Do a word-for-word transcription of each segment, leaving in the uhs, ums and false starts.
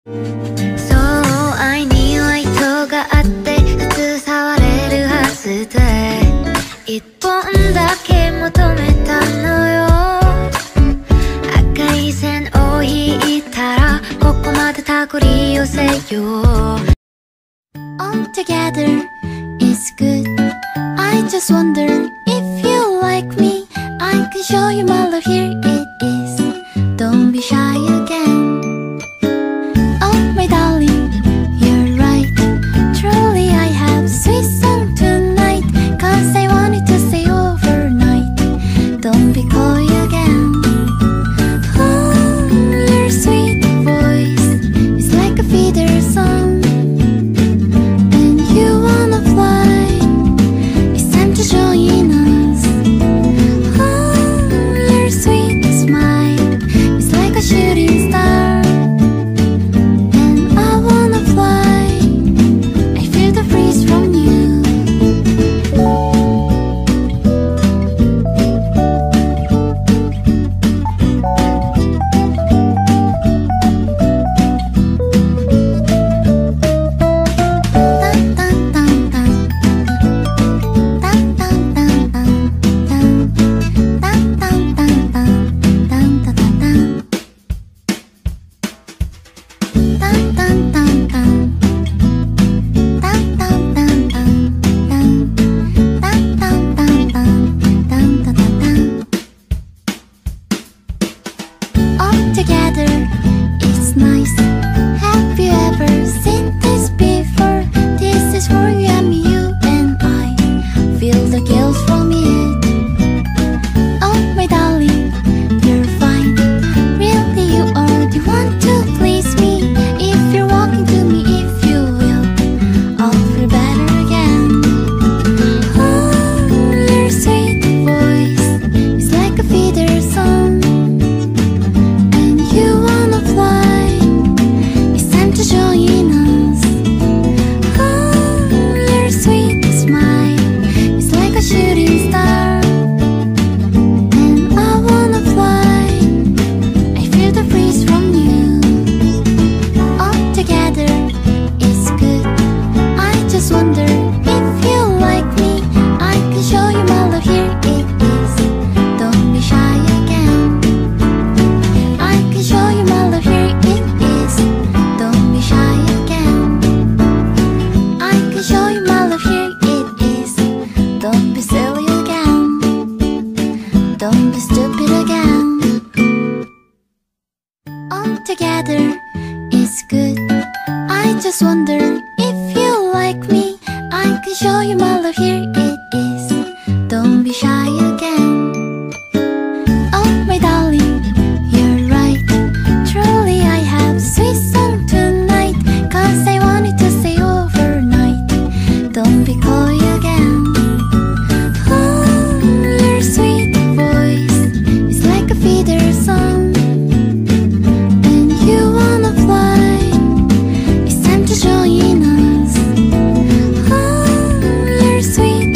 そう愛には意図があって普通触れるはずで一本だけ求めたのよ赤い線を引いたらここまで手繰り寄せよう All together is good I just wonder if you like me I can show you my love here it is Don't be shy again Oh my darling you're right Truly I have sweet song tonight Cause I wanted to stay overnight Don't be coy again Oh your sweet voice is like a feeder song shooting star and I wanna fly I feel the breeze from you Dun, dun, dun, dun. Dun, dun, dun, dun, dun. Dun, dun, dun, dun. Dun, dun, dun, dun. Dun dun dun dun. Dun dun dun dun dun. Dun dun dun dun. Dun dun dun dun. All together, it's nice. Have you ever seen this before? This is for you and me, you and I. Feel the guilt from it. Oh my darling, you're fine. Really, you are the one to please me. If you're walking to me, if you will, I'll feel better again. Oh, your sweet voice is like a feeder song, and you wanna fly. It's time to join us. Oh, your sweet smile is like a shooting star, and I wanna fly. I feel the breeze from you. All together is good I just wonder if you like me I can show you my love here it is Don't be shy again I can show you my love here it is Don't be shy again I can show you my love here it is Don't be silly again Don't be stupid again All together is good I just wonder if you like me I can show you my love here it is Don't be shy again Oh my darling, you're right Truly I have sweet song tonight Cause I wanted to stay overnight Don't be coy again Oh, your sweet voice is like a feeder song And you wanna fly It's time to join us. Oh, your sweet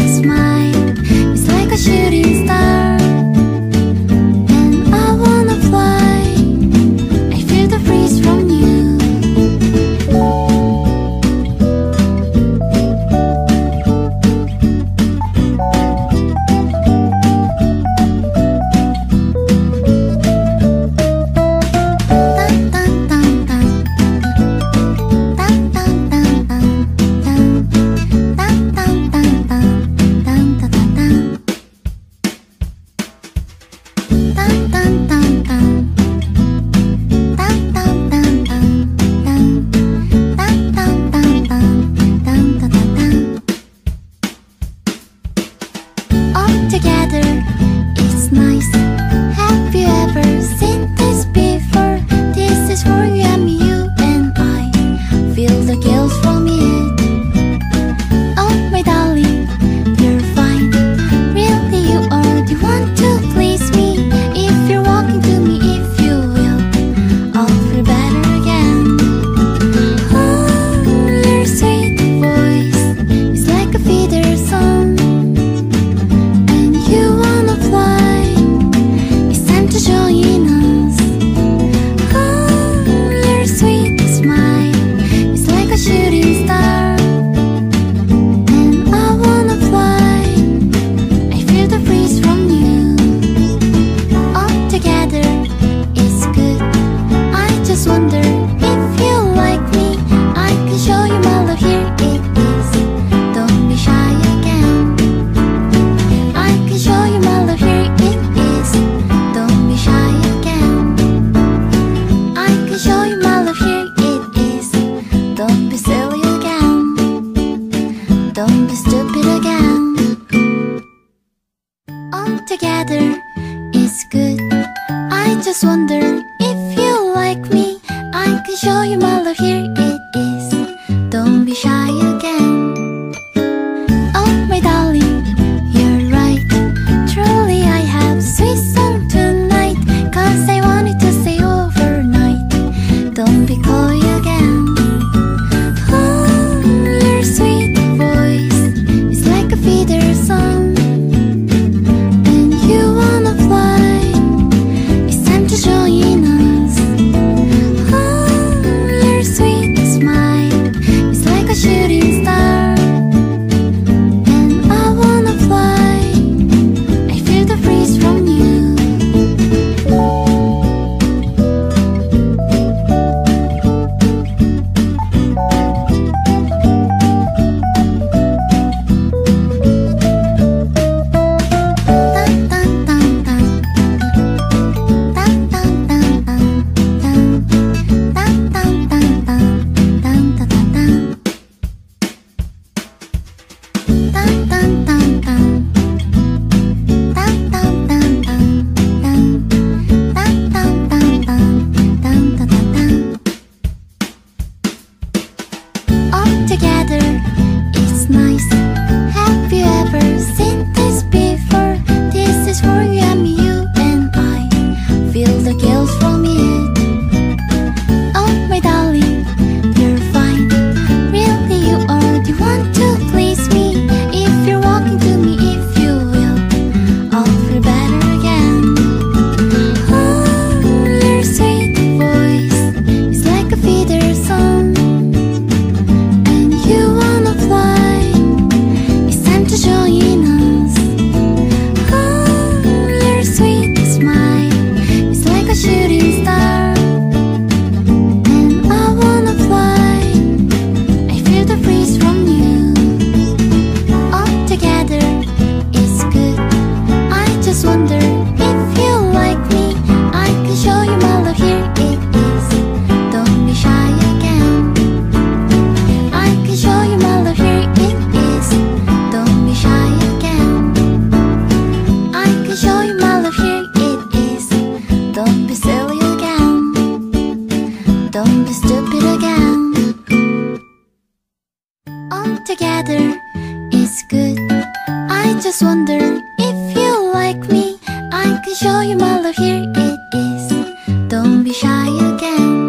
my love, here it is. Don't be shy again. Oh my darling, you're right. Truly I have sweet song tonight, 'cause I wanted to stay overnight. Don't be coy again. Oh, your sweet voice is like a feeder song. And you wanna fly, it's time to join us. Oh, your sweet smile is like a shooting star. And I wanna fly, I feel the breeze from you. All together, it's nice. Have you ever seen this before? This is for you and me, you and I. Feel the guilt from it. Oh my darling, you're fine. Really you are the one to please me. If you're walking to me, if you will, I'll feel better again. Oh, your sweet voice is like a feeder song. And you wanna fly, it's time to join us. Oh, your sweet smile is like a shooting star. And I wanna fly, I feel the breeze from you. All together, it's good. I just wonder if you like me. I can show you my love, here it is. Don't be shy again. I can show you my love, here it is. Don't be shy again. I can show you my love, here it is. Don't be silly again. Don't be stupid again. All together, it's good. I just wonder if you like me. I can show you my love, here it is. Don't be shy again.